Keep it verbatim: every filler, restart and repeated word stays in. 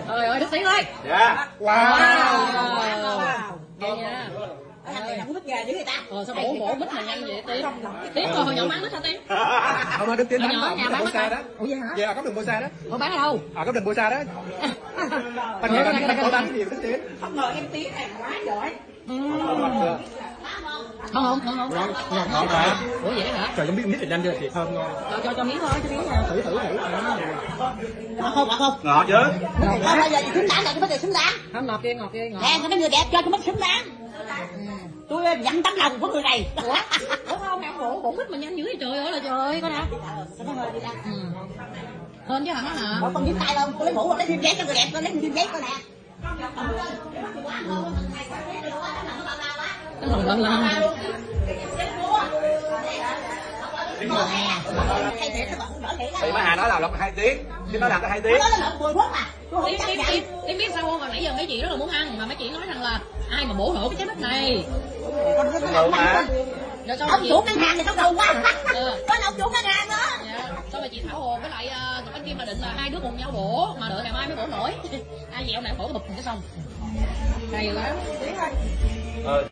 Trời ơi, Đức Tiến ơi. Dạ. Wow. Nghe nha. Thằng này không thích gà dữ người ta. Ờ sao bổ bổ mít mà nhanh vậy Tiến? Tiến hồi nhỏ bán mít hả Tiến? Không, Đức Tiến Hồi bán nhỏ ở nhà đường bán Bô mít Sa hả? đó. Ủa vậy hả? Dạ, có đường Bô Sa đó. Ủa bán ở đâu? À, có đường Bô Sa đó. Anh nghe anh có bán nhiều Đức Tiến. Không ngờ em Tiến này quá giỏi. Không không không không. Ngon, ngon ngon mà. Ủa vậy hả? Trời, không biết mít thì nhanh chưa thì thơm ngon. Cho cho cho miếng thôi, cho miếng nha. Thử thử thử. Ngọt không, ngọt không? Ngọt chứ. Không bao giờ xứng đáng rồi, cái xứng đáng. Không ngọt kia, ngọt kia, ngọt. Nè, cái người đẹp cho cái mít xứng đáng. Tôi nhận tấm lòng của người này. Ủa? Ủa không, em bổ bổ mít mà nhanh dữ vậy trời ơi là trời, có nè. Ừ. Hơn chứ hả hả? Ủa, con dính tay đâu, con lấy mũ, con lấy thêm giấy cho người đẹp, con lấy thêm giấy con nè. Cái lòng lần lần. Hay thiệt các bạn đỡ thiệt Thì má Hà nói là lọc hai tiếng, chứ nó làm có hai tiếng. đó là mười phút mà. Tiến Tiến Tiến Tiến biết sao không? Hồi nãy giờ mấy chị rất là muốn ăn mà mấy chị nói rằng là ai mà bổ nổi cái trái mít này. Được mà. Rồi xong Ông chị chủ ngân hàng thì tao đầu quá. Ừ. Có ông chủ ngân hàng đó. Dạ. Xong rồi chị Thảo Hồ với lại uh, tụi anh Kim là định là hai đứa cùng nhau bổ mà đợi ngày mai mới bổ nổi. Ai dẹo này bổ bụp cái xong. Hay quá. Ờ,